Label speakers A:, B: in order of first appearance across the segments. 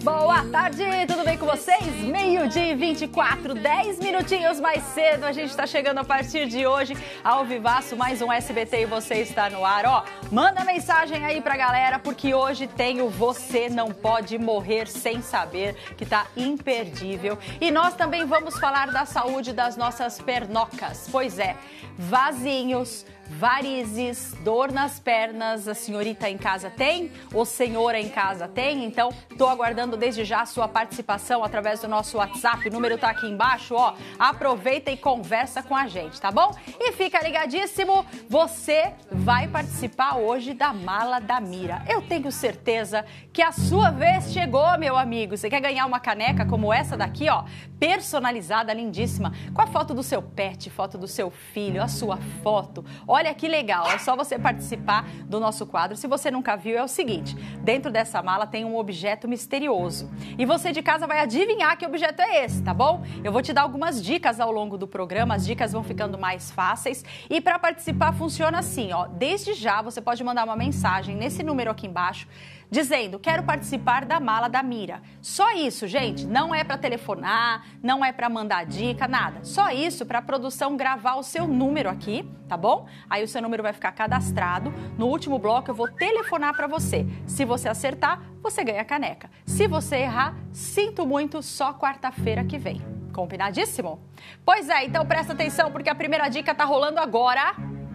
A: Boa tarde, tudo bem com vocês? Meio-dia e 24, 10 minutinhos mais cedo. A gente está chegando a partir de hoje ao vivaço, mais um SBT e você está no ar. Ó, manda mensagem aí pra galera, porque hoje tem o Você Não Pode Morrer Sem Saber, que tá imperdível. E nós também vamos falar da saúde das nossas pernocas. Pois é, vasinhos, varizes, dor nas pernas, a senhorita em casa tem? O senhor em casa tem? Então, tô aguardando desde já a sua participação através do nosso WhatsApp, o número tá aqui embaixo, ó. Aproveita e conversa com a gente, tá bom? E fica ligadíssimo, você vai participar hoje da Mala da Mira. Eu tenho certeza que a sua vez chegou, meu amigo. Você quer ganhar uma caneca como essa daqui, ó? Personalizada, lindíssima, com a foto do seu pet, foto do seu filho, a sua foto. Olha que legal, é só você participar do nosso quadro. Se você nunca viu, é o seguinte, dentro dessa mala tem um objeto misterioso. E você de casa vai adivinhar que objeto é esse, tá bom? Eu vou te dar algumas dicas ao longo do programa, as dicas vão ficando mais fáceis. E para participar funciona assim, ó, desde já você pode mandar uma mensagem nesse número aqui embaixo, dizendo, quero participar da Mala da Mira. Só isso, gente, não é para telefonar, não é para mandar dica, nada. Só isso para a produção gravar o seu número aqui, tá bom? Aí o seu número vai ficar cadastrado. No último bloco eu vou telefonar para você. Se você acertar, você ganha a caneca. Se você errar, sinto muito, só quarta-feira que vem. Combinadíssimo? Pois é, então presta atenção porque a primeira dica tá rolando agora.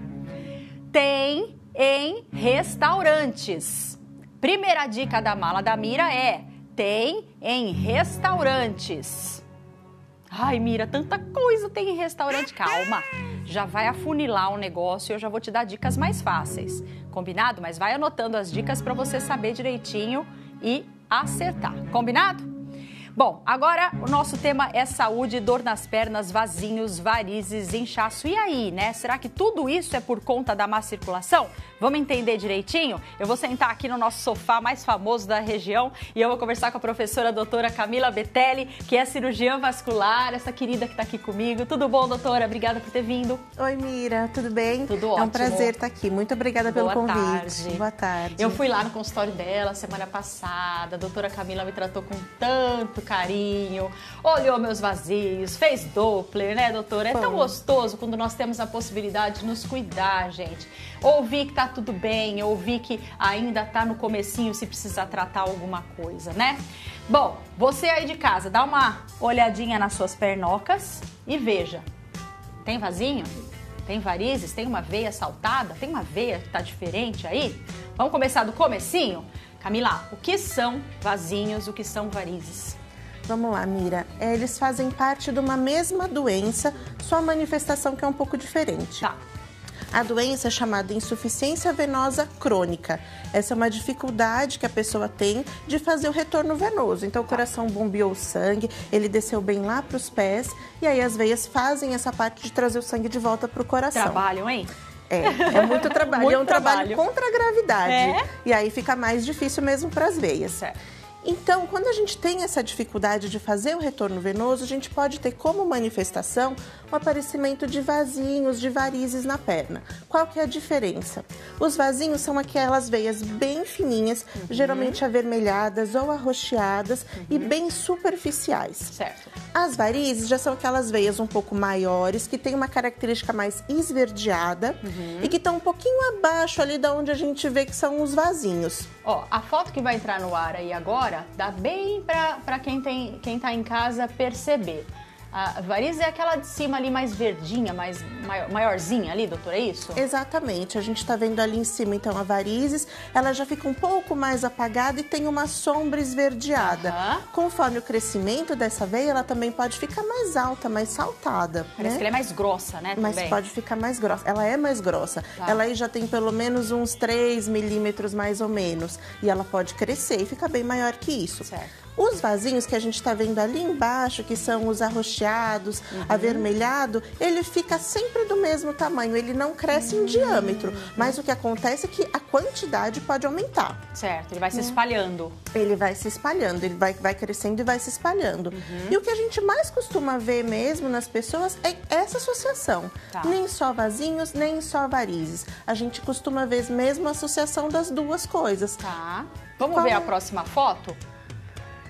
A: Tem em restaurantes. Primeira dica da Mala da Mira é, tem em restaurantes. Ai, Mira, tanta coisa tem em restaurante. Calma, já vai afunilar o negócio e eu já vou te dar dicas mais fáceis. Combinado? Mas vai anotando as dicas para você saber direitinho e acertar. Combinado? Bom, agora o nosso tema é saúde, dor nas pernas, vasinhos, varizes, inchaço. E aí, né? Será que tudo isso é por conta da má circulação? Vamos entender direitinho? Eu vou sentar aqui no nosso sofá mais famoso da região e eu vou conversar com a professora doutora Camila Betelli, que é cirurgiã vascular, essa querida que está aqui comigo. Tudo bom, doutora? Obrigada por ter vindo.
B: Oi, Mira, tudo bem?
A: Tudo ótimo.
B: É um prazer estar aqui. Muito obrigada pelo convite.
A: Tarde.
B: Boa tarde.
A: Eu fui lá no consultório dela semana passada, a doutora Camila me tratou com tanto carinho, olhou meus vazios, fez Doppler, né, doutora? É tão gostoso quando nós temos a possibilidade de nos cuidar, gente. Ouvi que tá tudo bem, ouvi que ainda tá no comecinho se precisar tratar alguma coisa, né? Bom, você aí de casa, dá uma olhadinha nas suas pernocas e veja. Tem vasinho? Tem varizes? Tem uma veia saltada? Tem uma veia que tá diferente aí? Vamos começar do comecinho? Camila, o que são vasinhos, o que são varizes?
B: Vamos lá, Mira. Eles fazem parte de uma mesma doença, só a manifestação que é um pouco diferente.
A: Tá.
B: A doença é chamada insuficiência venosa crônica. Essa é uma dificuldade que a pessoa tem de fazer o retorno venoso. Então, o coração bombeou o sangue, ele desceu bem lá para os pés, e aí as veias fazem essa parte de trazer o sangue de volta para o coração.
A: Trabalham, hein?
B: É muito trabalho.
A: Muito
B: é um trabalho contra a gravidade.
A: É?
B: E aí fica mais difícil mesmo para as veias.
A: Certo.
B: Então, quando a gente tem essa dificuldade de fazer o retorno venoso, a gente pode ter como manifestação o aparecimento de vasinhos, de varizes na perna. Qual que é a diferença? Os vasinhos são aquelas veias bem fininhas, geralmente avermelhadas ou arroxeadas e bem superficiais.
A: Certo.
B: As varizes já são aquelas veias um pouco maiores, que têm uma característica mais esverdeada e que estão um pouquinho abaixo ali da onde a gente vê que são os vasinhos.
A: Ó, a foto que vai entrar no ar aí agora, dá bem pra quem tá em casa perceber. A variz é aquela de cima ali mais verdinha, maiorzinha ali, doutora, é isso?
B: Exatamente, a gente tá vendo ali em cima, então, a varizes, ela já fica um pouco mais apagada e tem uma sombra esverdeada. Conforme o crescimento dessa veia, ela também pode ficar mais alta, mais saltada.
A: Parece que ela é mais grossa, né,
B: Mas
A: também.
B: pode ficar mais grossa, ela é mais grossa. Ela aí já tem pelo menos uns 3 milímetros mais ou menos. E ela pode crescer e ficar bem maior que isso.
A: Certo.
B: Os vasinhos que a gente está vendo ali embaixo, que são os arroxeados, avermelhado, ele fica sempre do mesmo tamanho, ele não cresce em diâmetro. Mas o que acontece é que a quantidade pode aumentar.
A: Certo, ele vai se espalhando.
B: Ele vai se espalhando, ele vai crescendo e vai se espalhando. E o que a gente mais costuma ver mesmo nas pessoas é essa associação. Nem só vasinhos, nem só varizes. A gente costuma ver mesmo a associação das duas coisas.
A: Vamos ver a próxima foto?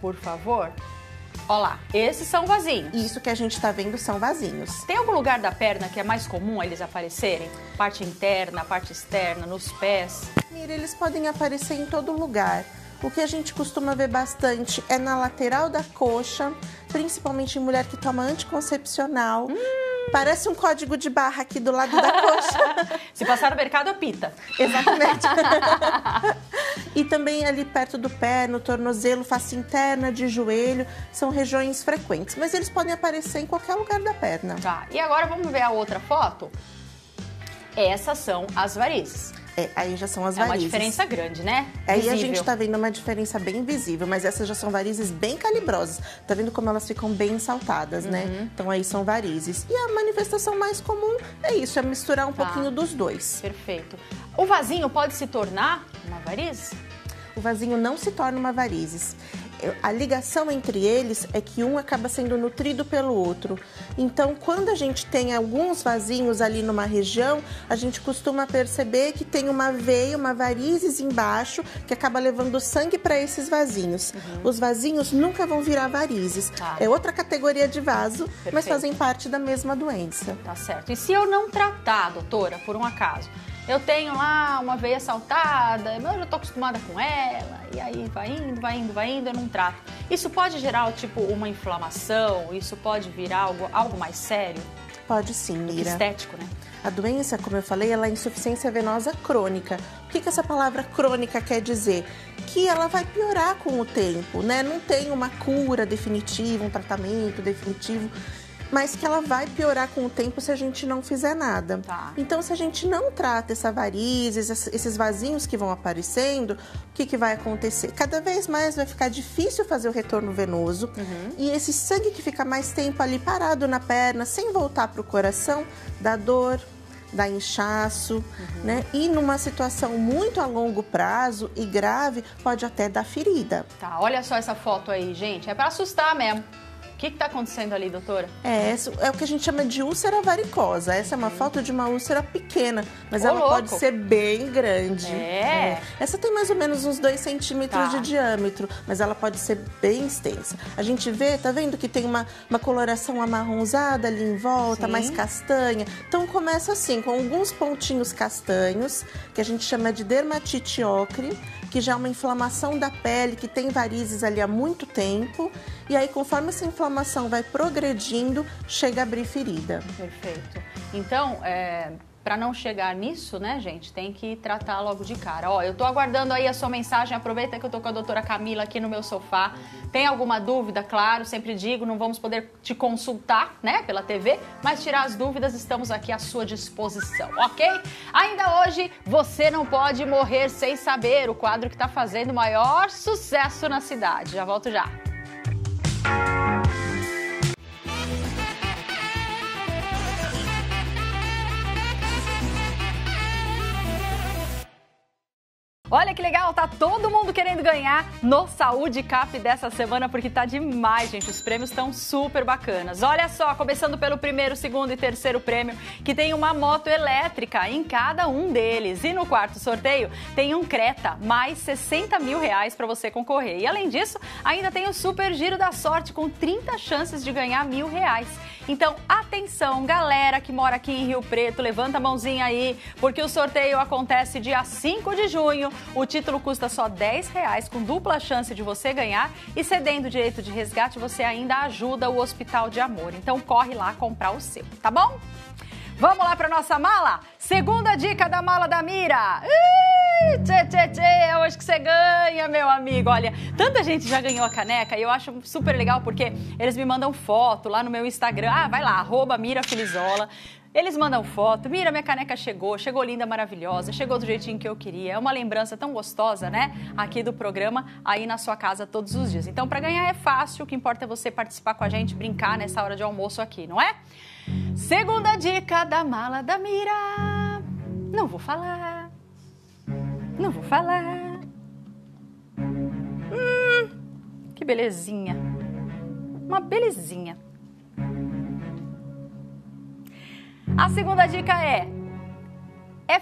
A: por favor. Olha lá, esses são vasinhos.
B: Isso que a gente tá vendo são vasinhos.
A: Tem algum lugar da perna que é mais comum eles aparecerem? Parte interna, parte externa, nos pés?
B: Mira, eles podem aparecer em todo lugar. O que a gente costuma ver bastante é na lateral da coxa, principalmente em mulher que toma anticoncepcional. Parece um código de barra aqui do lado da coxa.
A: Se passar no mercado, apita.
B: Exatamente. E também ali perto do pé, no tornozelo, face interna, de joelho, são regiões frequentes. Mas eles podem aparecer em qualquer lugar da perna.
A: Tá, e agora vamos ver a outra foto? Essas são as varizes.
B: Aí já são as varizes.
A: É uma diferença grande, né?
B: Aí a gente tá vendo uma diferença bem visível, mas essas já são varizes bem calibrosas. Tá vendo como elas ficam bem saltadas, né? Então aí são varizes. E a manifestação mais comum é isso, é misturar um pouquinho dos dois.
A: Perfeito. O vasinho pode se tornar uma varize?
B: O vasinho não se torna uma varizes. A ligação entre eles é que um acaba sendo nutrido pelo outro. Então, quando a gente tem alguns vasinhos ali numa região, a gente costuma perceber que tem uma veia, uma varizes embaixo, que acaba levando sangue para esses vasinhos. Os vasinhos nunca vão virar varizes. É outra categoria de vaso, mas fazem parte da mesma doença.
A: Tá certo. E se eu não tratar, doutora, por um acaso? Eu tenho lá uma veia saltada, eu já tô acostumada com ela, e aí vai indo, eu não trato. Isso pode gerar, tipo, uma inflamação? Isso pode virar algo mais sério?
B: Pode sim, Mira.
A: Estético, né?
B: A doença, como eu falei, ela é insuficiência venosa crônica. O que essa palavra crônica quer dizer? Que ela vai piorar com o tempo, né? Não tem uma cura definitiva, um tratamento definitivo, mas que ela vai piorar com o tempo se a gente não fizer nada. Então, se a gente não trata essa varizes, esses vasinhos que vão aparecendo, o que vai acontecer? Cada vez mais vai ficar difícil fazer o retorno venoso e esse sangue que fica mais tempo ali parado na perna, sem voltar para o coração, dá dor, dá inchaço, né? E numa situação muito a longo prazo e grave, pode até dar ferida.
A: Tá, olha só essa foto aí, gente, é para assustar mesmo. O que está acontecendo ali, doutora?
B: É o que a gente chama de úlcera varicosa. Essa é uma foto de uma úlcera pequena, mas ela pode ser bem grande. Essa tem mais ou menos uns 2 centímetros de diâmetro, mas ela pode ser bem extensa. A gente vê, tá vendo que tem uma coloração amarronzada ali em volta, mais castanha. Então começa assim, com alguns pontinhos castanhos, que a gente chama de dermatite ocre, que já é uma inflamação da pele, que tem varizes ali há muito tempo. E aí, conforme essa inflamação vai progredindo, chega a abrir ferida.
A: Perfeito. Então, para não chegar nisso, né, gente, tem que tratar logo de cara. Ó, eu tô aguardando aí a sua mensagem, aproveita que eu tô com a doutora Camila aqui no meu sofá. Tem alguma dúvida? Claro, sempre digo, não vamos poder te consultar, né, pela TV, mas tirar as dúvidas, estamos aqui à sua disposição, ok? Ainda hoje, Você Não Pode Morrer Sem Saber, o quadro que tá fazendo o maior sucesso na cidade. Já volto já. Olha que legal, tá todo mundo querendo ganhar no Saúde Cap dessa semana, porque tá demais, gente. Os prêmios estão super bacanas. Olha só, começando pelo primeiro, segundo e terceiro prêmio, que tem uma moto elétrica em cada um deles. E no quarto sorteio tem um Creta, mais 60 mil reais para você concorrer. E além disso, ainda tem o Super Giro da Sorte, com 30 chances de ganhar R$1.000. Então, atenção, galera que mora aqui em Rio Preto, levanta a mãozinha aí, porque o sorteio acontece dia 5 de junho. O título custa só R$10, com dupla chance de você ganhar, e cedendo o direito de resgate, você ainda ajuda o Hospital de Amor. Então corre lá comprar o seu, tá bom? Vamos lá para nossa mala? Segunda dica da mala da Mira. É hoje que você ganha, meu amigo. Olha, tanta gente já ganhou a caneca e eu acho super legal porque eles me mandam foto lá no meu Instagram. Vai lá, @MiraFilizola. Eles mandam foto, Mira, minha caneca chegou linda, maravilhosa, chegou do jeitinho que eu queria. É uma lembrança tão gostosa, né? Aqui do programa, aí na sua casa todos os dias. Então, para ganhar é fácil, o que importa é você participar com a gente, brincar nessa hora de almoço aqui, não é? Segunda dica da mala da Mira. Não vou falar. Que belezinha. Uma belezinha. A segunda dica é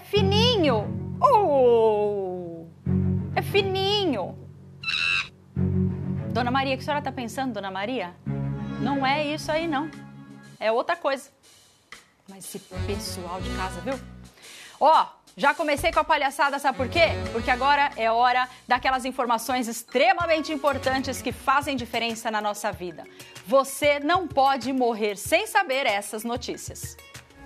A: fininho. É fininho. Dona Maria, o que a senhora tá pensando, Dona Maria? Não é isso aí, não. É outra coisa. Mas esse pessoal de casa, viu? Ó, já comecei com a palhaçada, sabe por quê? Porque agora é hora daquelas informações extremamente importantes que fazem diferença na nossa vida. Você não pode morrer sem saber essas notícias.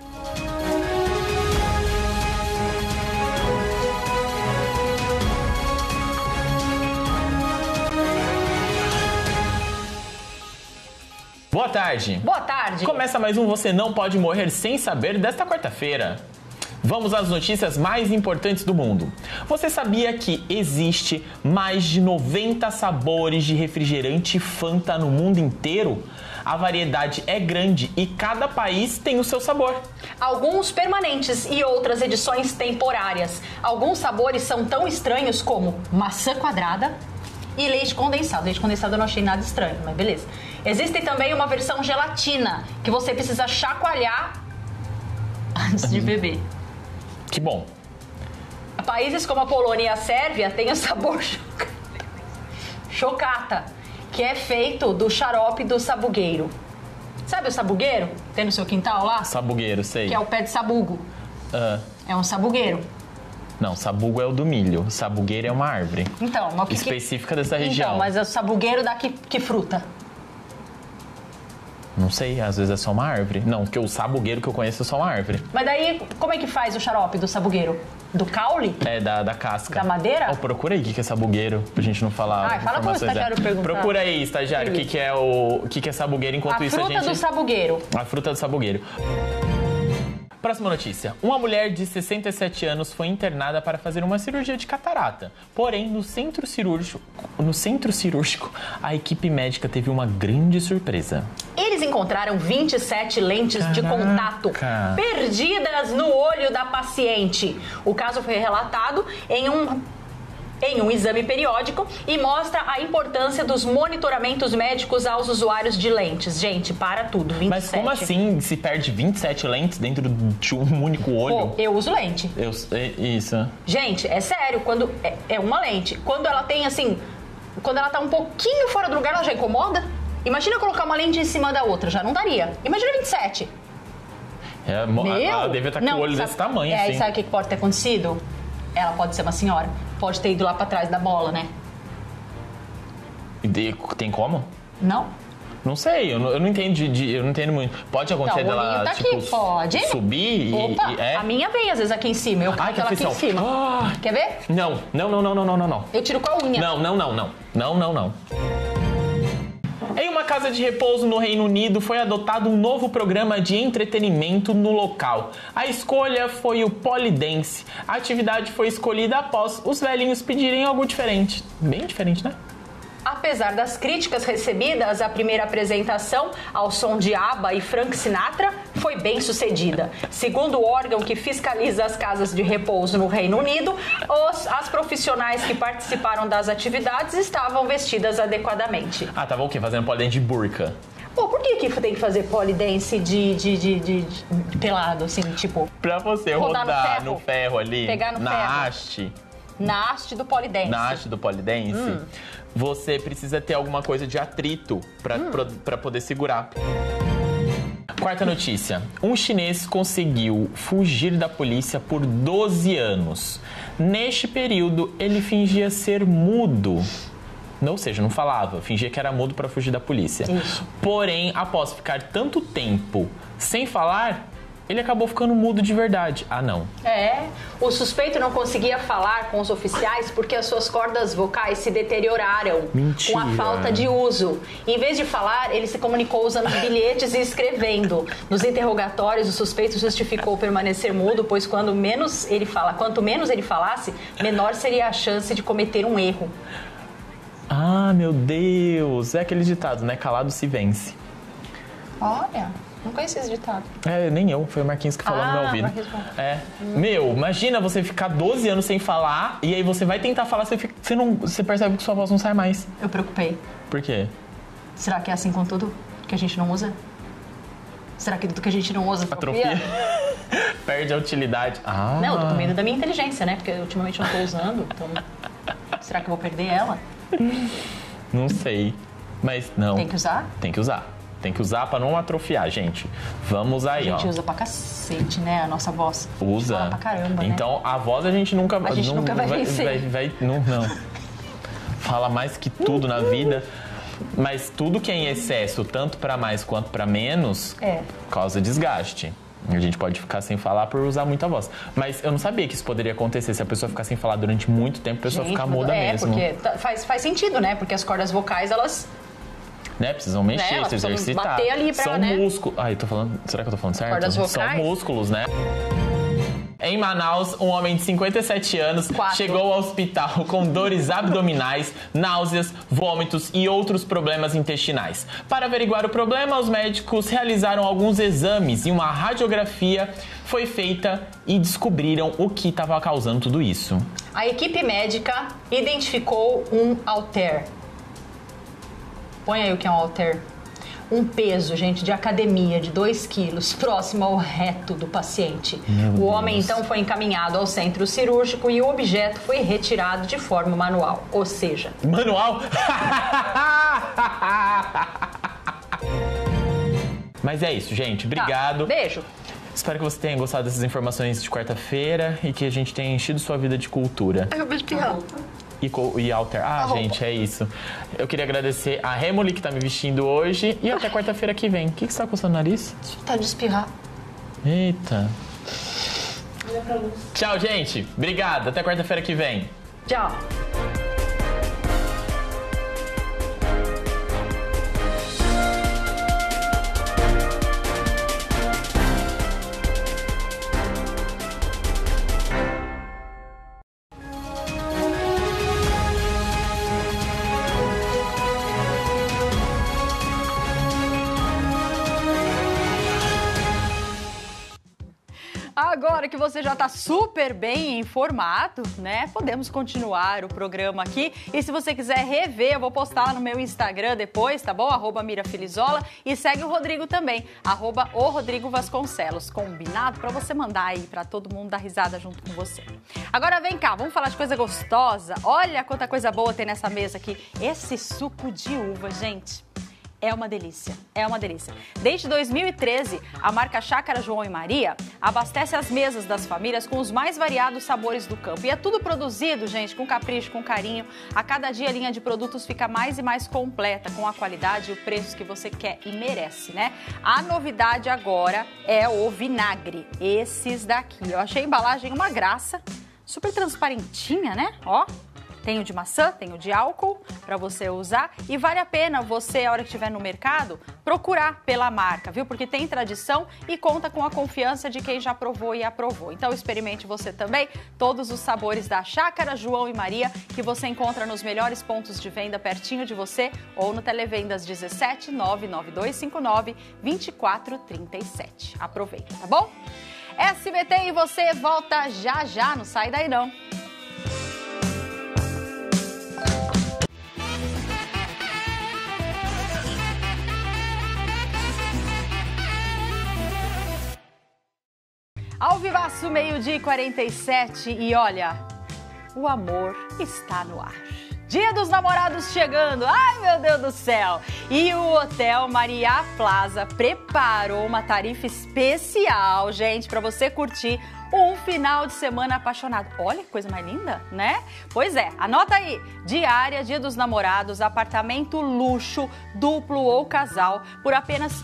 C: Boa tarde.
A: Boa tarde.
C: Começa mais um Você Não Pode Morrer Sem Saber desta quarta-feira. Vamos às notícias mais importantes do mundo. Você sabia que existe mais de 90 sabores de refrigerante Fanta no mundo inteiro? A variedade é grande e cada país tem o seu sabor.
A: Alguns permanentes e outras edições temporárias. Alguns sabores são tão estranhos como maçã quadrada e leite condensado. Leite condensado eu não achei nada estranho, mas beleza. Existe também uma versão gelatina que você precisa chacoalhar antes de beber.
C: Que bom.
A: Países como a Polônia e a Sérvia têm o sabor chocata, que é feito do xarope do sabugueiro. Sabe o sabugueiro? Tem no seu quintal lá?
C: Sabugueiro, sei.
A: Que é o pé de sabugo. É um sabugueiro.
C: Não, sabugo é o do milho. Sabugueiro é uma árvore.
A: Então, mas o que
C: específica dessa região.
A: Então, mas é o sabugueiro da que fruta?
C: Não sei, às vezes é só uma árvore. Não, porque o sabugueiro que eu conheço é só uma árvore.
A: Mas daí, como é que faz o xarope do sabugueiro? Do caule?
C: É, da casca.
A: Da madeira?
C: Oh, procura aí o que é sabugueiro, pra gente não falar.
A: Fala pro estagiário perguntar.
C: Procura aí, estagiário, o que é sabugueiro, enquanto isso a gente...
A: A fruta do sabugueiro.
C: A fruta do sabugueiro. Próxima notícia. Uma mulher de 67 anos foi internada para fazer uma cirurgia de catarata. Porém, no centro cirúrgico, a equipe médica teve uma grande surpresa. Eles
A: encontraram 27 lentes de contato perdidas no olho da paciente. O caso foi relatado em um exame periódico e mostra a importância dos monitoramentos médicos aos usuários de lentes. Gente, para tudo, 27.
C: Mas como assim se perde 27 lentes dentro de um único olho?
A: Pô, eu uso lente.
C: Isso.
A: Gente, é sério, quando é uma lente. Quando ela tem assim, quando ela tá um pouquinho fora do lugar, ela já incomoda. Imagina colocar uma lente em cima da outra, já não daria. Imagina 27.
C: Ela deve estar com o olho desse tamanho, assim.
A: E sabe o que pode ter acontecido? Ela pode ser uma senhora. Pode ter ido lá pra trás da bola, né?
C: Tem como?
A: Não.
C: Não sei, eu não entendo eu não entendo muito. Pode acontecer dela,
A: tá
C: tipo,
A: aqui. Pode.
C: Subir
A: Opa, a minha vem às vezes aqui em cima. Eu coloco ela aqui em cima. Quer ver?
C: Não.
A: Eu tiro com a unha.
C: Não. Em uma casa de repouso no Reino Unido foi adotado um novo programa de entretenimento no local. A escolha foi o Polydance. A atividade foi escolhida após os velhinhos pedirem algo diferente. Bem diferente, né?
A: Apesar das críticas recebidas, a primeira apresentação ao som de ABBA e Frank Sinatra foi bem sucedida. Segundo o órgão que fiscaliza as casas de repouso no Reino Unido, as profissionais que participaram das atividades estavam vestidas adequadamente.
C: Tava o quê? Fazendo polydance de burca?
A: Pô, por que tem que fazer polidense de pelado, assim, tipo...
C: Pra você rodar no ferro ali,
A: pegar no
C: na
A: ferro.
C: haste.
A: Na haste do polidense.
C: Na haste do polidense, você precisa ter alguma coisa de atrito pra poder segurar. Quarta notícia. Um chinês conseguiu fugir da polícia por 12 anos. Neste período, ele fingia ser mudo. Ou seja, não falava, fingia que era mudo para fugir da polícia.
A: Isso.
C: Porém, após ficar tanto tempo sem falar, ele acabou ficando mudo de verdade. Não.
A: O suspeito não conseguia falar com os oficiais porque as suas cordas vocais se deterioraram.
C: Mentira.
A: Com a falta de uso. Em vez de falar, ele se comunicou usando bilhetes e escrevendo. Nos interrogatórios, o suspeito justificou permanecer mudo, pois quanto menos ele falasse, menor seria a chance de cometer um erro.
C: Meu Deus. É aquele ditado, né? Calado se vence.
A: Olha... Não conheci esse ditado.
C: Nem eu. Foi o Marquinhos que falou no meu ouvido. Meu, imagina você ficar 12 anos sem falar e aí você vai tentar falar, você percebe que sua voz não sai mais.
A: Eu preocupei.
C: Por quê?
A: Será que é assim com tudo que a gente não usa? Será que tudo que a gente não usa
C: atrofia? Perde a utilidade.
A: Não, eu tô com medo da minha inteligência, né? Porque ultimamente eu não tô usando, então... Será que eu vou perder ela?
C: Não sei. Mas não.
A: Tem que usar?
C: Tem que usar. Tem que usar pra não atrofiar, gente. Vamos aí, ó.
A: A gente usa pra cacete, né? A nossa voz.
C: Usa.
A: Fala pra caramba,
C: então,
A: né?
C: a voz a gente nunca...
A: A gente nunca vai vencer.
C: Não. Fala mais que tudo na vida. Mas tudo que é em excesso, tanto pra mais quanto pra menos, causa desgaste. A gente pode ficar sem falar por usar muita voz. Mas eu não sabia que isso poderia acontecer. Se a pessoa ficar sem falar durante muito tempo, a pessoa fica muda mesmo.
A: Porque faz sentido, né? Porque as cordas vocais, elas...
C: Né? Precisam mexer,
A: elas
C: se exercitar.
A: Bater ali pra,
C: São
A: né?
C: músculos. Ai, tô falando... Será que eu tô falando certo?
A: Cordas vocais?
C: São músculos, né? Em Manaus, um homem de 57 anos chegou ao hospital com dores abdominais, náuseas, vômitos e outros problemas intestinais. Para averiguar o problema, os médicos realizaram alguns exames e uma radiografia foi feita e descobriram o que estava causando tudo isso.
A: A equipe médica identificou um halter. Põe aí o que é um halter. Um peso, gente, de academia de 2 quilos, próximo ao reto do paciente. O homem, então, foi encaminhado ao centro cirúrgico e o objeto foi retirado de forma manual. Ou seja...
C: Manual? Mas é isso, gente. Obrigado.
A: Tá. Beijo.
C: Espero que você tenha gostado dessas informações de quarta-feira e que a gente tenha enchido sua vida de cultura.
A: Eu me espirrando.
C: E alter. Gente, é isso. Eu queria agradecer a Remoli que tá me vestindo hoje e até quarta-feira que vem. O que você tá coçando o nariz?
A: Tá de espirrar.
C: Eita. Tchau, gente. Obrigado. Até quarta-feira que vem.
A: Tchau. Agora que você já está super bem informado, né? Podemos continuar o programa aqui. E se você quiser rever, eu vou postar lá no meu Instagram depois, tá bom? @mirafilizola. E segue o Rodrigo também, @o_Rodrigo_Vasconcelos. Combinado? Para você mandar aí para todo mundo dar risada junto com você. Agora vem cá, vamos falar de coisa gostosa. Olha quanta coisa boa tem nessa mesa aqui. Esse suco de uva, gente. É uma delícia, é uma delícia. Desde 2013, a marca Chácara João e Maria abastece as mesas das famílias com os mais variados sabores do campo. E é tudo produzido, gente, com capricho, com carinho. A cada dia a linha de produtos fica mais e mais completa, com a qualidade e o preço que você quer e merece, né? A novidade agora é o vinagre, esses daqui. Eu achei a embalagem uma graça, super transparentinha, né? Ó. Tem o de maçã, tem o de álcool para você usar e vale a pena você, a hora que estiver no mercado, procurar pela marca, viu? Porque tem tradição e conta com a confiança de quem já provou e aprovou. Então experimente você também todos os sabores da Chácara João e Maria que você encontra nos melhores pontos de venda pertinho de você ou no Televendas 17 99259 2437. Aproveita, tá bom? SBT e você volta já já, não sai daí não. Ao vivaço, 12h47 e olha, o amor está no ar. Dia dos Namorados chegando, ai meu Deus do céu! E o Hotel Maria Plaza preparou uma tarifa especial, gente, para você curtir um final de semana apaixonado. Olha que coisa mais linda, né? Pois é, anota aí. Diária, Dia dos Namorados, apartamento luxo, duplo ou casal, por apenas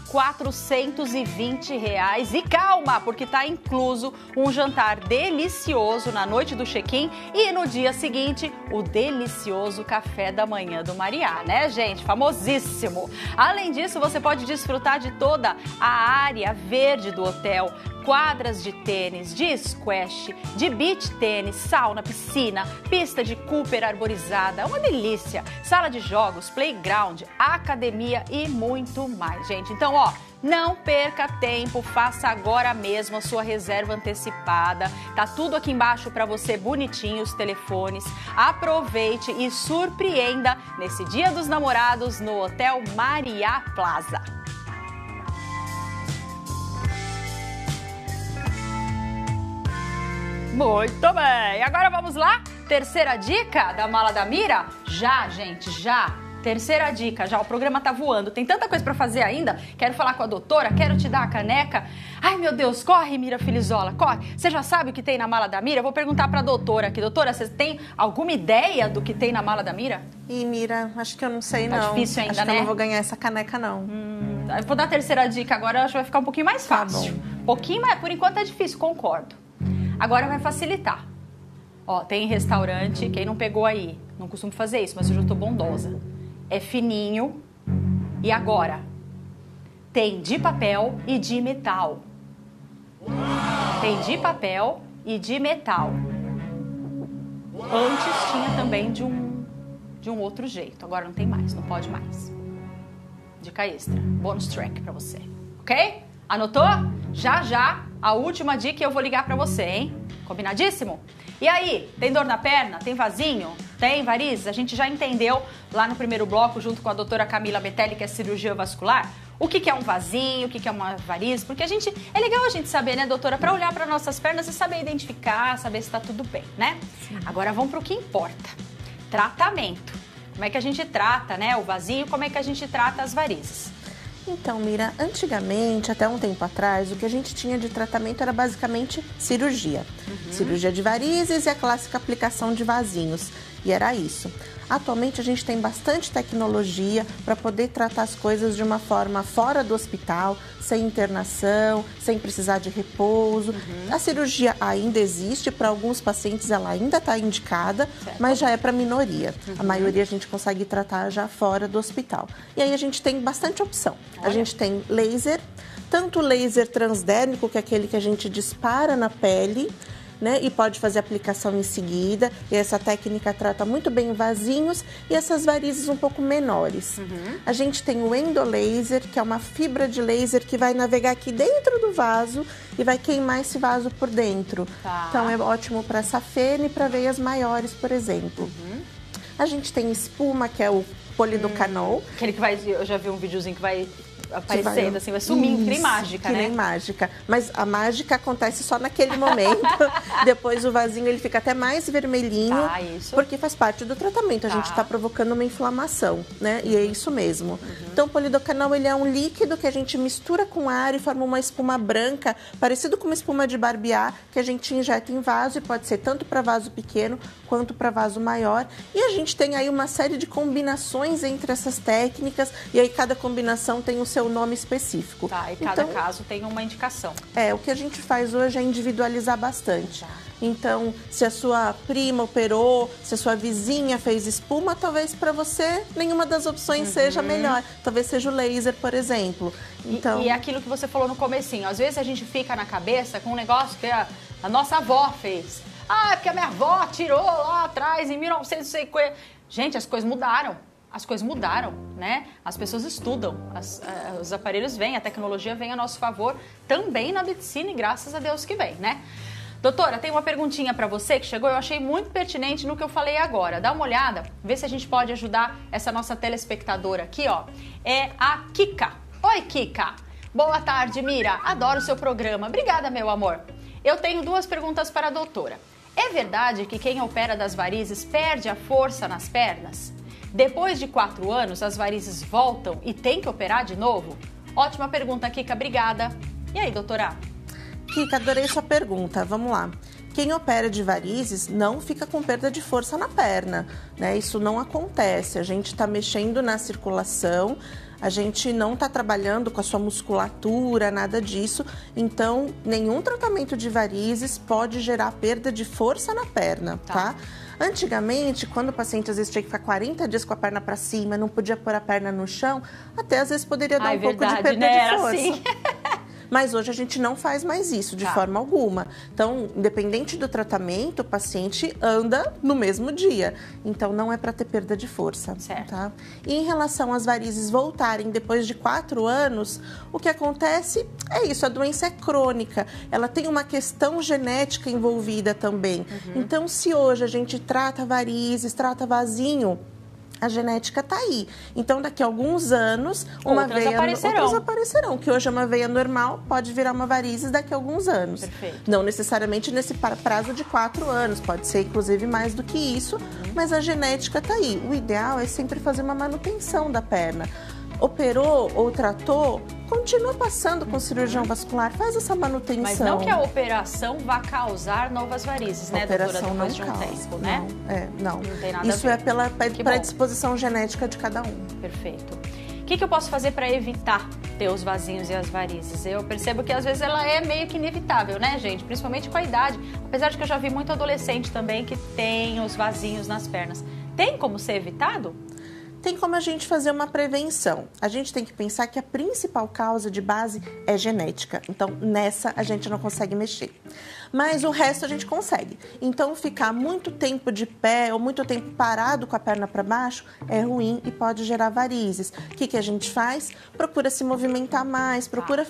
A: R$420. E calma, porque tá incluso um jantar delicioso na noite do check-in e no dia seguinte, o delicioso café da manhã do Mariá, né, gente? Famosíssimo. Além disso, você pode desfrutar de toda a área verde do hotel, quadras de tênis, de squash, de beach tênis, sauna, piscina, pista de Cooper arborizada, uma delícia, sala de jogos, playground, academia e muito mais, gente. Então, ó, não perca tempo, faça agora mesmo a sua reserva antecipada. Tá tudo aqui embaixo para você bonitinho, os telefones. Aproveite e surpreenda nesse Dia dos Namorados no Hotel Maria Plaza. Muito bem, agora vamos lá? Terceira dica da Mala da Mira? Já, gente, já. Terceira dica, já o programa tá voando. Tem tanta coisa pra fazer ainda. Quero falar com a doutora, quero te dar a caneca. Ai, meu Deus, corre, Mira Filizola, corre. Você já sabe o que tem na mala da Mira? Eu vou perguntar pra doutora aqui. Doutora, você tem alguma ideia do que tem na mala da Mira?
B: Ih, Mira, acho que eu não sei, não.
A: Tá difícil ainda,
B: acho
A: né?
B: que eu não vou ganhar essa caneca, não.
A: Eu vou dar a terceira dica agora, acho que vai ficar um pouquinho mais fácil.
B: Tá bom.
A: Um pouquinho mais, por enquanto é difícil, concordo. Agora vai facilitar. Ó, tem restaurante, quem não pegou aí, não costumo fazer isso, mas hoje eu tô bondosa. É fininho. E agora? Tem de papel e de metal. Tem de papel e de metal. Antes tinha também de um outro jeito. Agora não tem mais, não pode mais. Dica extra, bônus track pra você. Ok? Anotou? Já, a última dica eu vou ligar pra você, hein? Combinadíssimo? E aí, tem dor na perna? Tem vasinho? Tem varizes? A gente já entendeu lá no primeiro bloco, junto com a doutora Camila Metelli, que é cirurgiã vascular, o que é um vasinho, o que é uma varize, porque é legal a gente saber, né, doutora, para olhar para nossas pernas e saber identificar, saber se está tudo bem, né? Sim. Agora vamos para o que importa. Tratamento. Como é que a gente trata, né, o vasinho, como é que a gente trata as varizes?
B: Então, Mira, antigamente, até um tempo atrás, o que a gente tinha de tratamento era basicamente cirurgia. Cirurgia de varizes e a clássica aplicação de vasinhos. E era isso. Atualmente, a gente tem bastante tecnologia para poder tratar as coisas de uma forma fora do hospital, sem internação, sem precisar de repouso. A cirurgia ainda existe, para alguns pacientes ela ainda está indicada, mas já é para a minoria. A maioria a gente consegue tratar já fora do hospital. E aí a gente tem bastante opção. A gente tem laser, tanto laser transdérmico, que é aquele que a gente dispara na pele, né, e pode fazer aplicação em seguida. E essa técnica trata muito bem vasinhos e essas varizes um pouco menores. A gente tem o endolaser, que é uma fibra de laser que vai navegar aqui dentro do vaso e vai queimar esse vaso por dentro. Então é ótimo para safena e para veias maiores, por exemplo. A gente tem espuma, que é o polidocanol.
A: Aquele que vai, eu já vi um videozinho que vai aparecendo, assim, vai sumindo, que nem mágica,
B: né? Que nem mágica. Mas a mágica acontece só naquele momento. Depois o vasinho ele fica até mais vermelhinho, porque faz parte do tratamento. A gente está provocando uma inflamação, né? E é isso mesmo. Então o polidocanol ele é um líquido que a gente mistura com ar e forma uma espuma branca, parecido com uma espuma de barbear, que a gente injeta em vaso e pode ser tanto para vaso pequeno quanto para vaso maior. E a gente tem aí uma série de combinações entre essas técnicas, e aí cada combinação tem o seu nome específico.
A: E cada caso tem uma indicação.
B: O que a gente faz hoje é individualizar bastante. Então, se a sua prima operou, se a sua vizinha fez espuma, talvez para você nenhuma das opções seja melhor. Talvez seja o laser, por exemplo. Então...
A: E é aquilo que você falou no comecinho. Às vezes a gente fica na cabeça com um negócio que a nossa avó fez. Porque a minha avó tirou lá atrás, em 1950. Gente, as coisas mudaram. As coisas mudaram, né? As pessoas estudam, os aparelhos vêm, a tecnologia vem a nosso favor também na medicina e graças a Deus que vem, né? Doutora, tem uma perguntinha para você que chegou, eu achei muito pertinente no que eu falei agora. Dá uma olhada, vê se a gente pode ajudar essa nossa telespectadora aqui, ó. É a Kika. Oi, Kika. Boa tarde, Mira. Adoro o seu programa. Obrigada, meu amor. Eu tenho duas perguntas para a doutora. É verdade que quem opera das varizes perde a força nas pernas? Depois de 4 anos, as varizes voltam e tem que operar de novo? Ótima pergunta, Kika. Obrigada. E aí, doutora?
B: Kika, adorei sua pergunta. Vamos lá. Quem opera de varizes não fica com perda de força na perna, né? Isso não acontece. A gente está mexendo na circulação, a gente não está trabalhando com a sua musculatura, nada disso. Então, nenhum tratamento de varizes pode gerar perda de força na perna, tá? Antigamente, quando o paciente às vezes tinha que ficar 40 dias com a perna para cima, não podia pôr a perna no chão, até às vezes poderia dar pouco de perda de força. Assim. Mas hoje a gente não faz mais isso, de forma alguma. Então, independente do tratamento, o paciente anda no mesmo dia. Então, não é para ter perda de força. Tá? E em relação às varizes voltarem depois de 4 anos, o que acontece é isso, a doença é crônica. Ela tem uma questão genética envolvida também. Então, se hoje a gente trata varizes, trata vasinho, A genética está aí. Então, daqui a alguns anos, outras aparecerão. Que hoje é uma veia normal, pode virar uma varizes daqui a alguns anos.
A: Perfeito.
B: Não necessariamente nesse prazo de 4 anos, pode ser inclusive mais do que isso, mas a genética está aí. O ideal é sempre fazer uma manutenção da perna. Operou ou tratou, continua passando com o cirurgião vascular, faz essa manutenção.
A: Mas não que a operação vá causar novas varizes, né, doutora, depois de um tempo, né?
B: Não.
A: Não tem nada
B: Isso
A: a ver.
B: É pela predisposição genética de cada um.
A: Perfeito. O que eu posso fazer para evitar ter os vasinhos e as varizes? Eu percebo que às vezes ela é meio que inevitável, né, gente? Principalmente com a idade. Apesar de que eu já vi muito adolescente também que tem os vasinhos nas pernas. Tem como ser evitado?
B: Tem como a gente fazer uma prevenção. A gente tem que pensar que a principal causa de base é genética. Então, nessa a gente não consegue mexer. Mas o resto a gente consegue. Então, ficar muito tempo de pé ou muito tempo parado com a perna para baixo é ruim e pode gerar varizes. O que a gente faz? Procura se movimentar mais, procura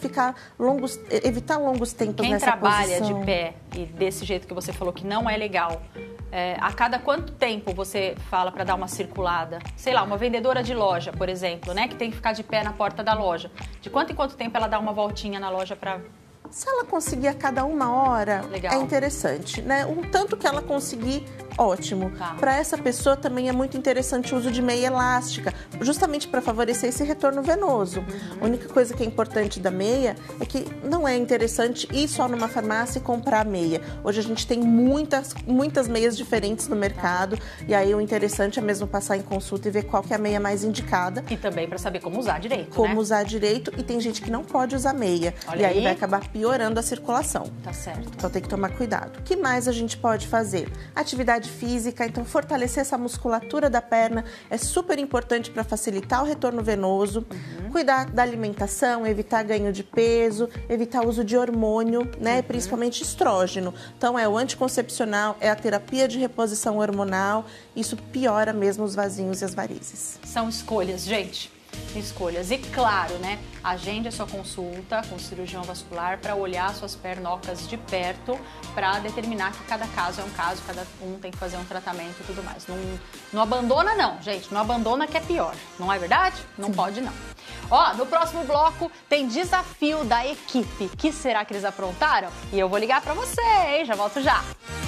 B: evitar longos tempos nessa posição.
A: Quem trabalha de pé e desse jeito que você falou que não é legal, a cada quanto tempo você fala para dar uma circulada? Sei lá, uma vendedora de loja, por exemplo, né, que tem que ficar de pé na porta da loja. De quanto em quanto tempo ela dá uma voltinha na loja para...
B: Se ela conseguir a cada 1 hora,
A: legal,
B: é interessante, né? O tanto que ela conseguir, ótimo.
A: Tá.
B: Para essa pessoa também é muito interessante o uso de meia elástica, justamente para favorecer esse retorno venoso. A única coisa que é importante da meia é que não é interessante ir só numa farmácia e comprar meia. Hoje a gente tem muitas meias diferentes no mercado, e aí o interessante é mesmo passar em consulta e ver qual que é a meia mais indicada.
A: E também para saber como usar direito,
B: Como usar direito, e tem gente que não pode usar meia.
A: Olha
B: e aí vai acabar piorando a circulação.
A: Tá certo.
B: Então tem que tomar cuidado. O que mais a gente pode fazer? Atividade física, então fortalecer essa musculatura da perna é super importante para facilitar o retorno venoso. Cuidar da alimentação, evitar ganho de peso, evitar o uso de hormônio, né? Principalmente estrógeno. Então é o anticoncepcional, é a terapia de reposição hormonal. Isso piora mesmo os vasinhos e as varizes.
A: São escolhas, gente. Escolhas. E claro, né? Agende a sua consulta com o cirurgião vascular para olhar suas pernocas de perto, para determinar que cada caso é um caso, cada um tem que fazer um tratamento e tudo mais. Não abandona não, gente. Não abandona que é pior. Não é verdade? Não pode não. Ó, no próximo bloco tem desafio da equipe. Que será que eles aprontaram? E eu vou ligar para você, hein? Já volto já.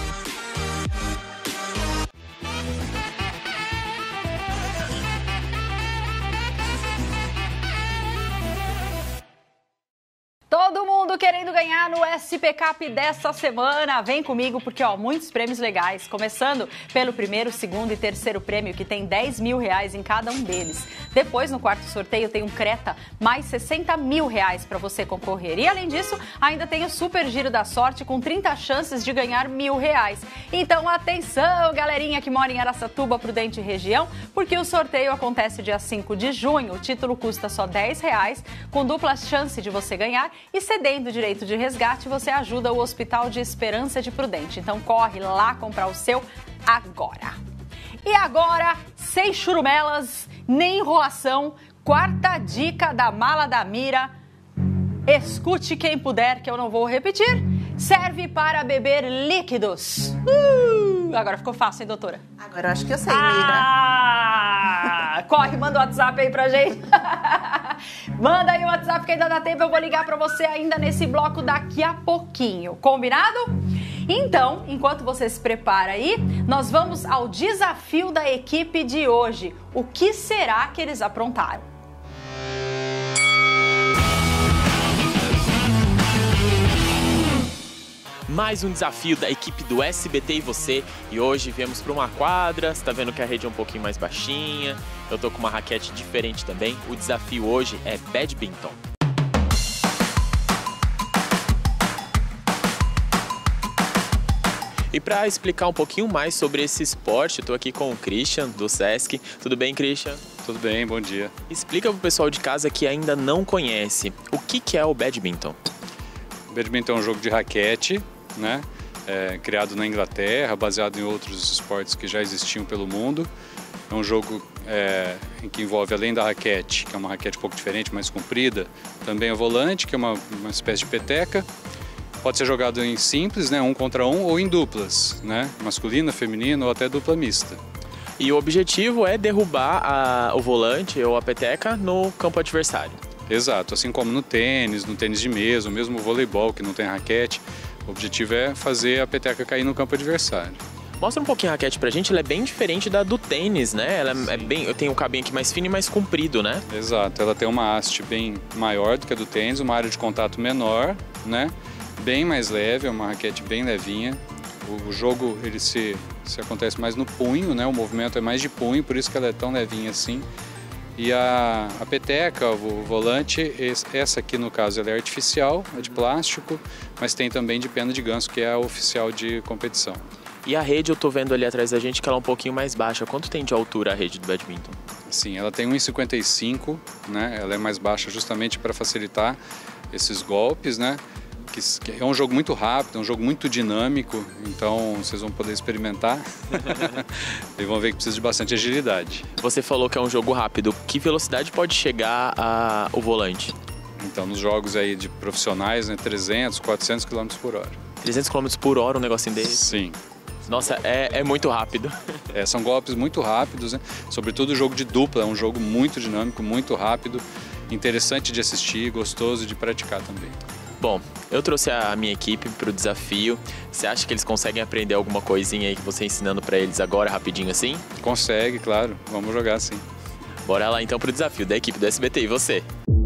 A: Todo mundo querendo ganhar no SP Cap desta semana. Vem comigo porque, ó, muitos prêmios legais. Começando pelo primeiro, segundo e terceiro prêmio, que tem R$10 mil em cada um deles. Depois, no quarto sorteio, tem um Creta, mais R$60 mil para você concorrer. E, além disso, ainda tem o Super Giro da Sorte, com 30 chances de ganhar R$1.000. Então, atenção, galerinha que mora em Araçatuba, Prudente e região, porque o sorteio acontece dia 5 de junho. O título custa só R$10, com dupla chance de você ganhar. E cedendo o direito de resgate, você ajuda o Hospital de Esperança de Prudente. Então corre lá comprar o seu agora. E agora, sem churumelas, nem enrolação, quarta dica da Mala da Mira. Escute quem puder, que eu não vou repetir. Serve para beber líquidos. Agora ficou fácil, hein, doutora?
B: Agora eu acho que eu sei, Mira.
A: Corre, manda o WhatsApp aí pra gente. Manda aí o WhatsApp que ainda dá tempo, eu vou ligar pra você ainda nesse bloco daqui a pouquinho. Combinado? Então, enquanto você se prepara aí, nós vamos ao desafio da equipe de hoje. O que será que eles aprontaram?
C: Mais um desafio da equipe do SBT e você. E hoje viemos para uma quadra, você tá vendo que a rede é um pouquinho mais baixinha. Eu tô com uma raquete diferente também. O desafio hoje é badminton. E para explicar um pouquinho mais sobre esse esporte, eu tô aqui com o Christian, do Sesc. Tudo bem, Christian?
D: Tudo bem, bom dia.
C: Explica pro pessoal de casa que ainda não conhece, o que é o badminton?
D: O badminton é um jogo de raquete, né? Criado na Inglaterra, baseado em outros esportes que já existiam pelo mundo. É um jogo em que envolve, além da raquete, que é uma raquete um pouco diferente, mais comprida, também o volante, que é uma espécie de peteca. Pode ser jogado em simples, né, 1 contra 1, ou em duplas, né, masculina, feminina ou até dupla mista.
C: E o objetivo é derrubar o volante ou a peteca no campo adversário.
D: Exato, assim como no tênis de mesa, ou mesmo no voleibol, que não tem raquete, o objetivo é fazer a peteca cair no campo adversário.
C: Mostra um pouquinho a raquete pra gente, ela é bem diferente da do tênis, né? Ela é bem, eu tenho um cabinho aqui mais fino e mais comprido, né?
D: Exato, ela tem uma haste bem maior do que a do tênis, uma área de contato menor, né? Bem mais leve, é uma raquete bem levinha. O jogo ele se acontece mais no punho, né? O movimento é mais de punho, por isso que ela é tão levinha assim. E a peteca, o volante, essa aqui no caso ela é artificial, é de plástico, mas tem também de pena de ganso, que é a oficial de competição.
C: E a rede eu tô vendo ali atrás da gente que ela é um pouquinho mais baixa. Quanto tem de altura a rede do badminton?
D: Sim, ela tem 1,55, né? Ela é mais baixa justamente para facilitar esses golpes, né? Que é um jogo muito rápido, é um jogo muito dinâmico, então vocês vão poder experimentar e vão ver que precisa de bastante agilidade.
C: Você falou que é um jogo rápido. Que velocidade pode chegar o volante?
D: Então, nos jogos aí de profissionais, né, 300, 400 km por hora.
C: 300 km por hora um negocinho desse?
D: Sim.
C: Nossa, é muito rápido.
D: São golpes muito rápidos, né? Sobretudo o jogo de dupla, é um jogo muito dinâmico, muito rápido, interessante de assistir, gostoso de praticar também.
C: Bom, eu trouxe a minha equipe para o desafio. Você acha que eles conseguem aprender alguma coisinha aí que você ensinando para eles agora, rapidinho assim?
D: Consegue, claro. Vamos jogar sim.
C: Bora lá então para o desafio da equipe do SBT. E você?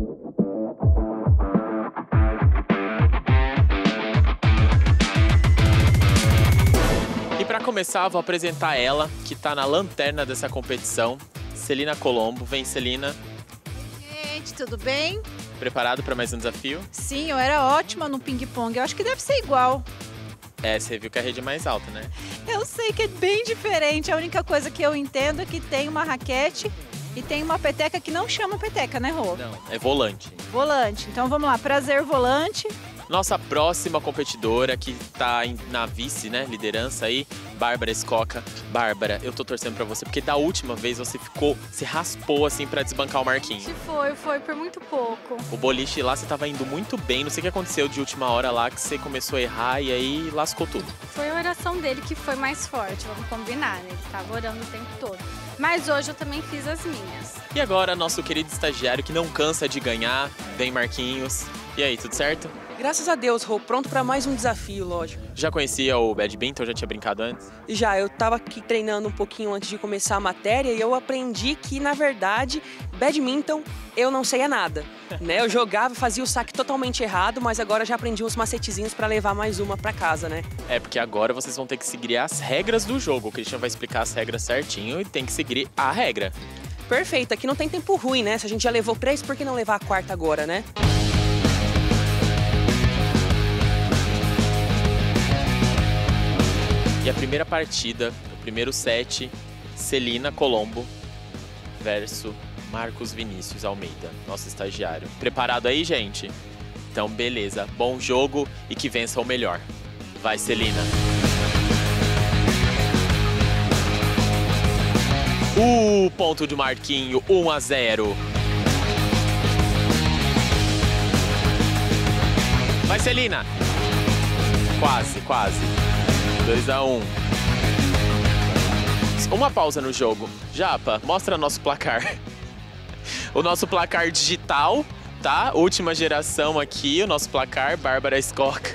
C: E para começar, vou apresentar ela, que está na lanterna dessa competição, Celina Colombo. Vem, Celina.
E: Gente, tudo bem?
C: Preparado para mais um desafio?
E: Sim, eu era ótima no ping-pong. Eu acho que deve ser igual.
C: Você viu que a rede é mais alta, né?
E: Eu sei que é bem diferente. A única coisa que eu entendo é que tem uma raquete e tem uma peteca que não chama peteca, né, Rô?
C: Não, é volante.
E: Volante. Então vamos lá. Prazer, volante.
C: Nossa próxima competidora que tá na vice, né, liderança aí, Bárbara Escoca. Bárbara, eu tô torcendo pra você, porque da última vez você se raspou assim pra desbancar o Marquinhos.
F: Foi por muito pouco.
C: O boliche lá você tava indo muito bem, não sei o que aconteceu de última hora lá, que você começou a errar e aí lascou tudo.
F: Foi a oração dele que foi mais forte, vamos combinar, né? Ele tava orando o tempo todo. Mas hoje eu também fiz as minhas.
C: E agora, nosso querido estagiário que não cansa de ganhar, vem Marquinhos. E aí, tudo certo?
G: Graças a Deus, Rô, pronto para mais um desafio, lógico.
C: Já conhecia o badminton? Já tinha brincado antes?
G: Já, eu tava aqui treinando um pouquinho antes de começar a matéria e eu aprendi que, na verdade, badminton eu não sei nada, né? Eu jogava, fazia o saque totalmente errado, mas agora já aprendi uns macetezinhos para levar mais uma para casa, né?
C: Porque agora vocês vão ter que seguir as regras do jogo. O Christian vai explicar as regras certinho e tem que seguir a regra.
G: Perfeito, aqui não tem tempo ruim, né? Se a gente já levou 3, por que não levar a 4ª agora, né?
C: E a primeira partida, o primeiro set, Celina Colombo versus Marcos Vinícius Almeida, nosso estagiário. Preparado aí, gente? Então, beleza. Bom jogo e que vença o melhor. Vai, Celina. Ponto de Marquinho, 1-0. Vai, Celina. Quase. 2-1. Uma pausa no jogo. Japa, mostra nosso placar. O nosso placar digital, tá? Última geração aqui, o nosso placar, Bárbara Escoca.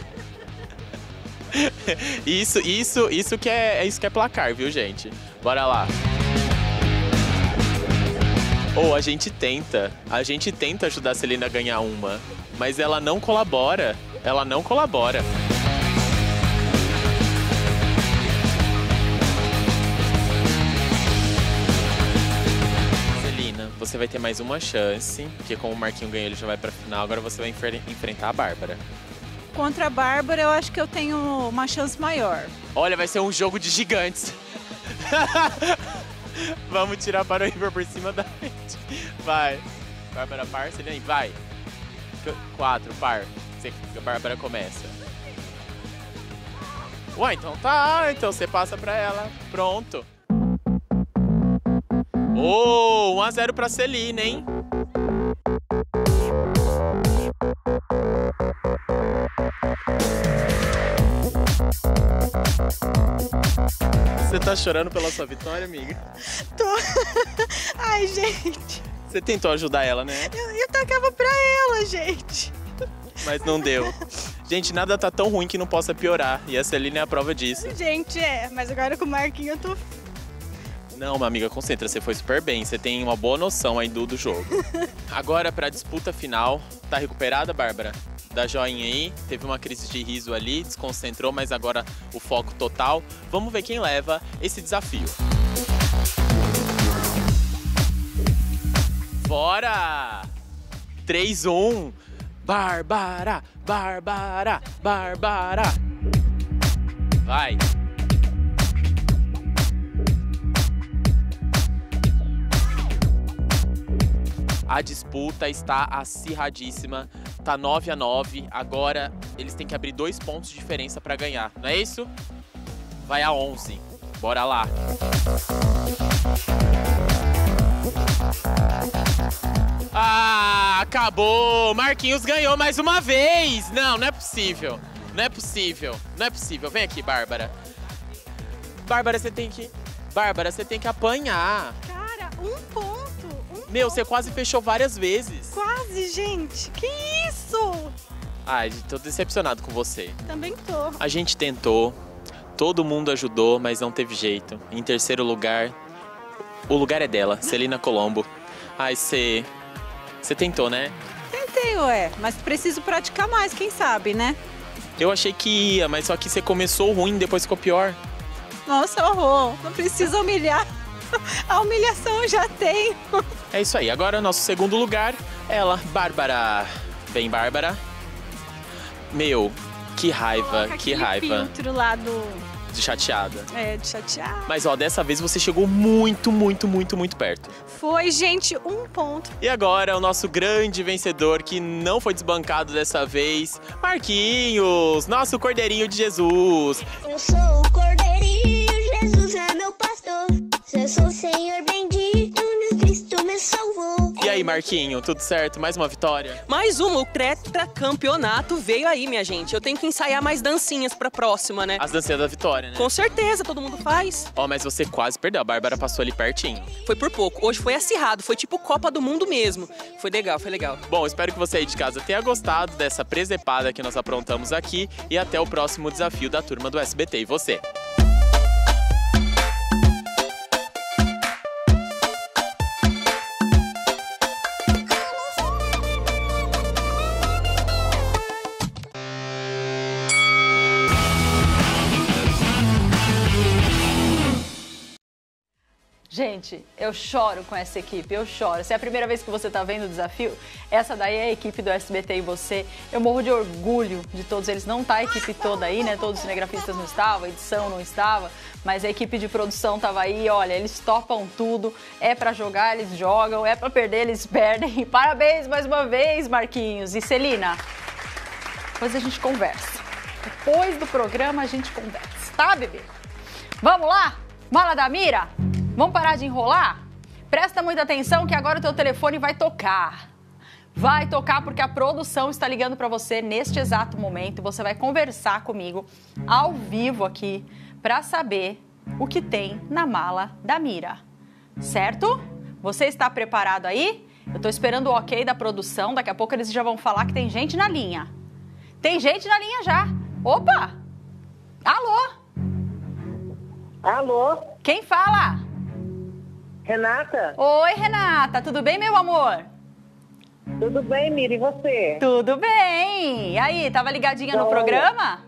C: Isso que é placar, viu, gente? Bora lá. A gente tenta ajudar a Celina a ganhar uma, mas ela não colabora. Você vai ter mais uma chance, porque como o Marquinho ganhou, ele já vai pra final, agora você vai enfrentar a Bárbara.
E: Contra a Bárbara, eu acho que eu tenho uma chance maior.
C: Olha, vai ser um jogo de gigantes. Vamos tirar para o ímpar por cima da frente. Vai. Bárbara par, Celina, vai. 4, par. A Bárbara começa. Ué, então tá. Então você passa pra ela. Pronto. 1-0 pra Celina, hein? Você tá chorando pela sua vitória, amiga?
E: Tô. Ai, gente.
C: Você tentou ajudar ela, né?
E: Eu tacava pra ela, gente.
C: Mas não deu. Gente, nada tá tão ruim que não possa piorar. E a Celine é a prova disso.
E: Gente, mas agora com o Marquinhos eu tô...
C: Não, minha amiga, concentra. Você foi super bem. Você tem uma boa noção aí do jogo. Agora, pra disputa final. Tá recuperada, Bárbara? Dá joinha aí. Teve uma crise de riso ali, desconcentrou, mas agora o foco total. Vamos ver quem leva esse desafio. Bora! 3-1. Bárbara, Bárbara, Bárbara. Vai. A disputa está acirradíssima, tá 9-9, agora eles têm que abrir 2 pontos de diferença para ganhar, não é isso? Vai a 11, bora lá. Ah, acabou! Marquinhos ganhou mais uma vez! Não, não é possível, não é possível, não é possível. Vem aqui, Bárbara. Bárbara, você tem que... Bárbara, você tem que apanhar.
E: Cara, 1 ponto.
C: Meu, você quase fechou várias vezes.
E: Quase, gente. Que isso?
C: Ai, tô decepcionado com você.
E: Também tô.
C: A gente tentou, todo mundo ajudou, mas não teve jeito. Em terceiro lugar, o lugar é dela, Celina Colombo. Ai, você tentou, né?
E: Tentei, mas preciso praticar mais, quem sabe, né?
C: Eu achei que ia, mas só que você começou ruim, depois ficou pior.
E: Nossa, horror. Não precisa humilhar. A humilhação eu já tenho.
C: É isso aí, agora nosso segundo lugar, ela, Bárbara. Vem, Bárbara. Meu, que raiva, que raiva.
E: Filtro lá do...
C: De chateada.
E: De chateada.
C: Mas ó, dessa vez você chegou muito, muito, muito, muito perto.
E: Foi, gente, 1 ponto.
C: E agora o nosso grande vencedor, que não foi desbancado dessa vez, Marquinhos, nosso Cordeirinho de Jesus.
H: Eu sou o Cordeirinho, Jesus é meu pastor. Eu sou o Senhor bendito, no Cristo me salvou.
C: E aí, Marquinho, tudo certo? Mais uma vitória?
G: Mais uma, o tetracampeonato veio aí, minha gente. Eu tenho que ensaiar mais dancinhas pra próxima, né?
C: As dancinhas da vitória, né?
G: Com certeza, todo mundo faz.
C: Ó, mas você quase perdeu, a Bárbara passou ali pertinho.
G: Foi por pouco, hoje foi acirrado, foi tipo Copa do Mundo mesmo. Foi legal, foi legal.
C: Bom, espero que você aí de casa tenha gostado dessa presepada que nós aprontamos aqui e até o próximo desafio da turma do SBT. E você?
A: Gente, eu choro com essa equipe, eu choro. Se é a primeira vez que você está vendo o desafio, essa daí é a equipe do SBT e você. Eu morro de orgulho de todos eles. Não tá a equipe toda aí, né? Todos os cinegrafistas não estavam, a edição não estava, mas a equipe de produção estava aí. Olha, eles topam tudo. É para jogar, eles jogam. É para perder, eles perdem. Parabéns mais uma vez, Marquinhos. E Celina, depois a gente conversa. Depois do programa a gente conversa, tá, bebê? Vamos lá? Mala da Mira? Vamos parar de enrolar? Presta muita atenção que agora o teu telefone vai tocar. Vai tocar porque a produção está ligando para você neste exato momento. Você vai conversar comigo ao vivo aqui para saber o que tem na mala da Mira. Certo? Você está preparado aí? Eu estou esperando o ok da produção. Daqui a pouco eles já vão falar que tem gente na linha. Tem gente na linha já. Opa! Alô?
I: Alô?
A: Quem fala?
I: Renata?
A: Oi, Renata. Tudo bem, meu amor?
I: Tudo bem, Mira, e você?
A: Tudo bem. E aí, tava ligadinha no programa?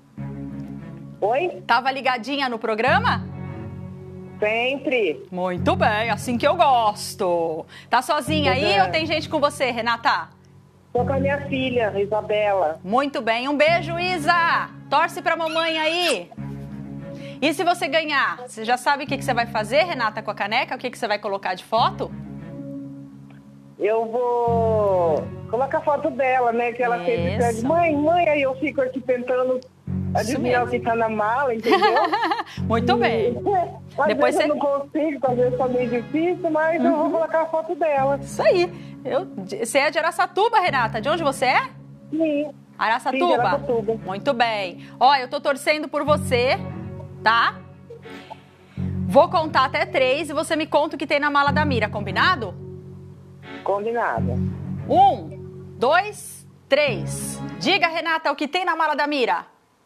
I: Oi?
A: Tava ligadinha no programa?
I: Sempre.
A: Muito bem, assim que eu gosto. Tá sozinha aí ou tem gente com você, Renata?
I: Tô com a minha filha, Isabela.
A: Muito bem, um beijo, Isa. Torce pra mamãe aí. E se você ganhar, você já sabe o que você vai fazer, Renata, com a caneca? O que você vai colocar de foto?
I: Eu vou colocar a foto dela, né? Que ela sempre pede, mãe, aí eu fico aqui tentando adivinhar o que tá na mala, entendeu?
A: Muito bem.
I: Às
A: Depois
I: vezes eu não consigo, às vezes tá meio difícil, mas eu vou colocar a foto dela.
A: Isso aí. Você é de Araçatuba, Renata? De onde você é?
I: Sim.
A: Araçatuba?
I: Sim, de Araçatuba.
A: Muito bem. Ó, eu tô torcendo por você, tá? Vou contar até 3 e você me conta o que tem na mala da Mira, combinado?
I: Combinado.
A: 1, 2, 3. Diga, Renata, o que tem na mala da Mira?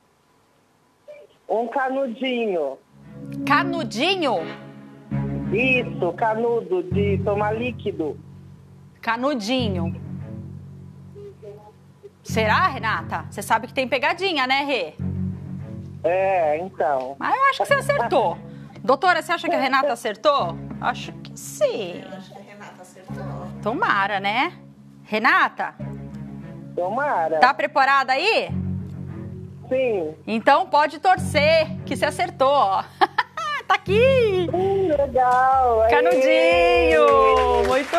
I: Um canudinho.
A: Canudinho?
I: Isso, canudo de tomar líquido.
A: Canudinho. Será, Renata? Você sabe que tem pegadinha, né, Rê?
I: É, então.
A: Mas eu acho que você acertou. Doutora, você acha que a Renata acertou? Acho que sim.
B: Acho que a Renata acertou.
A: Tomara, né? Renata,
I: Tomara.
A: tá preparada aí?
I: Sim.
A: Então pode torcer que você acertou, ó. Tá aqui!
I: Legal.
A: Canudinho! Muito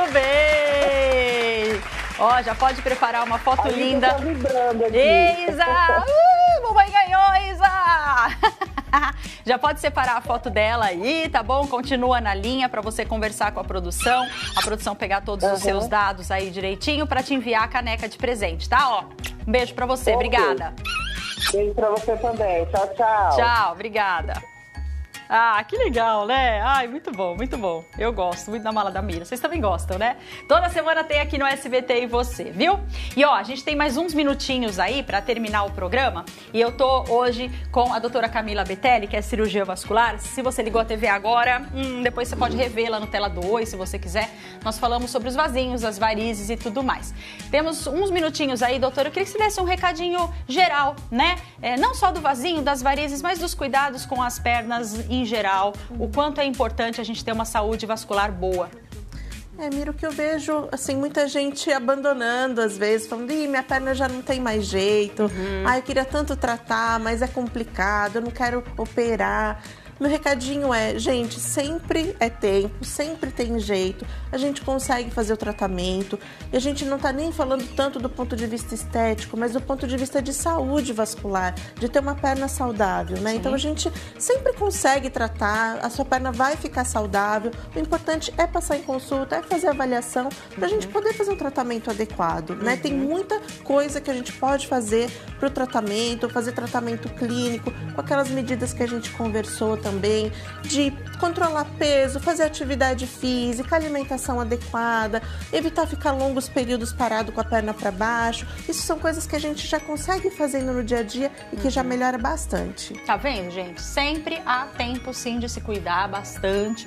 A: bem! Ó, já pode preparar uma foto linda.
I: Tá vibrando aqui.
A: Isa! Mamãe ganhou, Isa! Já pode separar a foto dela aí, tá bom? Continua na linha para você conversar com a produção pegar todos os seus dados aí direitinho para te enviar a caneca de presente, tá? Ó, um beijo para você, obrigada.
I: Beijo pra você também. Tchau, tchau.
A: Tchau, obrigada. Ah, que legal, né? Ai, muito bom, muito bom. Eu gosto muito da mala da Mira. Vocês também gostam, né? Toda semana tem aqui no SBT e você, viu? E ó, a gente tem mais uns minutinhos aí pra terminar o programa. E eu tô hoje com a doutora Camila Betelli, que é cirurgia vascular. Se você ligou a TV agora, depois você pode revê-la no Tela 2, se você quiser. Nós falamos sobre os vasinhos, as varizes e tudo mais. Temos uns minutinhos aí, doutora. Eu queria que você desse um recadinho geral, né? Não só do vasinho, das varizes, mas dos cuidados com as pernas em geral, o quanto é importante a gente ter uma saúde vascular boa.
B: Mira, o que eu vejo, assim, muita gente abandonando às vezes, falando, minha perna já não tem mais jeito, eu queria tanto tratar, mas é complicado, eu não quero operar. Meu recadinho é, gente, sempre é tempo, sempre tem jeito, a gente consegue fazer o tratamento e a gente não tá nem falando tanto do ponto de vista estético, mas do ponto de vista de saúde vascular, de ter uma perna saudável, né? Sim. Então a gente sempre consegue tratar, a sua perna vai ficar saudável, o importante é passar em consulta, é fazer avaliação pra gente poder fazer um tratamento adequado, né? Tem muita coisa que a gente pode fazer pro tratamento, fazer tratamento clínico, com aquelas medidas que a gente conversou também, de controlar peso, fazer atividade física, alimentação adequada, evitar ficar longos períodos parado com a perna para baixo. Isso são coisas que a gente já consegue fazendo no dia a dia e que já melhora bastante.
A: Tá vendo, gente? Sempre há tempo, sim, de se cuidar bastante.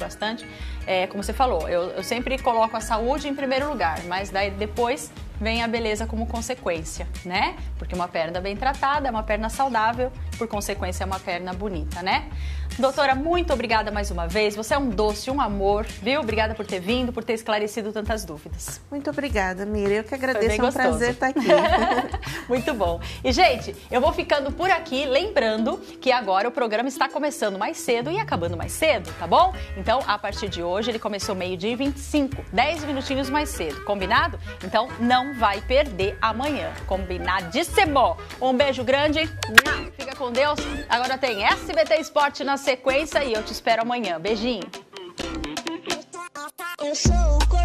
A: Como você falou, eu sempre coloco a saúde em primeiro lugar, mas daí depois vem a beleza como consequência, né? Porque uma perna bem tratada é uma perna saudável, por consequência é uma perna bonita, né? Doutora, muito obrigada mais uma vez. Você é um doce, um amor, viu? Obrigada por ter vindo, por ter esclarecido tantas dúvidas.
B: Muito obrigada, Mira. Eu que agradeço, é um prazer estar aqui.
A: Muito bom. E, gente, eu vou ficando por aqui, lembrando que agora o programa está começando mais cedo e acabando mais cedo, tá bom? Então, a partir de hoje, ele começou 12h25, 10 minutinhos mais cedo, combinado? Então, não vai perder amanhã, combinadíssimo. Um beijo grande, fica com Deus. Agora tem SBT Esporte na sequência e eu te espero amanhã. Beijinho.
H: Eu sou o